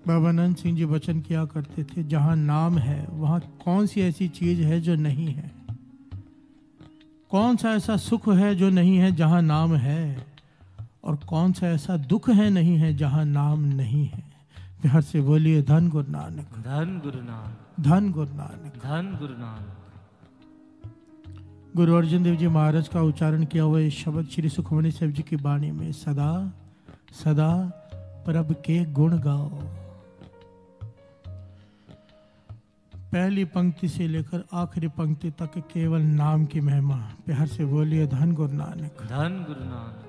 बाबा नंद सिंह जी वचन किया करते थे, जहां नाम है वहां कौन सी ऐसी चीज है जो नहीं है, कौन सा ऐसा सुख है जो नहीं है जहां नाम है, और कौन सा ऐसा दुख है नहीं है जहां नाम नहीं है। प्यार से बोलिए धन गुरु नानक, धन गुरु नानक, धन गुरु नानक, धन गुरु नानक। गुरु अर्जन देव जी महाराज का उच्चारण किया हुआ इस शब्द श्री सुखमणि साहिब जी की वाणी में, सदा सदा प्रभु के गुण गाओ। पहली पंक्ति से लेकर आखिरी पंक्ति तक केवल नाम की महिमा। प्यार से बोलिए धन गुरु नानक, धन गुरु नानक।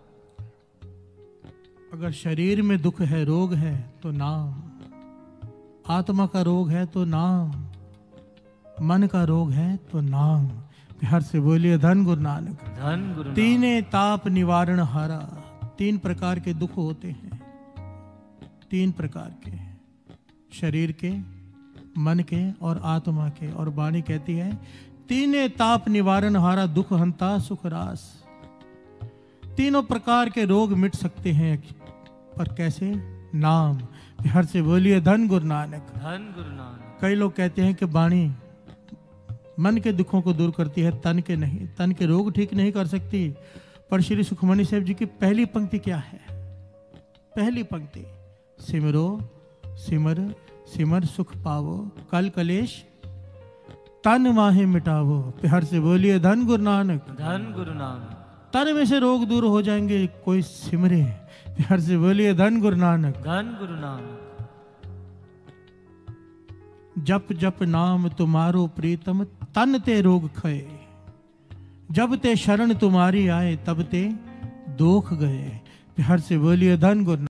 अगर शरीर में दुख है, रोग है तो नाम, आत्मा का रोग है तो नाम, मन का रोग है तो नाम। प्यार से बोलिए धन गुरु नानक, धन गुरु नानक। तीने ताप निवारण हारा। तीन प्रकार के दुख होते हैं, तीन प्रकार के, शरीर के, मन के और आत्मा के। और वाणी कहती है तीने ताप निवारण हारा, दुख हंता सुख रास। तीनों प्रकार के रोग मिट सकते हैं, पर कैसे? नाम। प्यार से बोलिए धन गुरु नानक, धन गुरु नानक। कई लोग कहते हैं कि वाणी मन के दुखों को दूर करती है, तन के नहीं, तन के रोग ठीक नहीं कर सकती। पर श्री सुखमणि साहिब जी की पहली पंक्ति क्या है? पहली पंक्ति, सिमरो सिमर सिमर सुख पावो, कल कलेश तन माहे मिटावो। प्यार से बोलिए धन गुरु नानक, धन गुरु नानक। तन में से रोग दूर हो जाएंगे, कोई सिमरे। प्यार से बोलिए धन गुरु नानक, धन गुरु नानक। जप जप नाम तुम्हारो प्रीतम, तन ते रोग खए। जब ते शरण तुम्हारी आए, तब ते दोख गए। प्यार से बोलिए धन गुरु।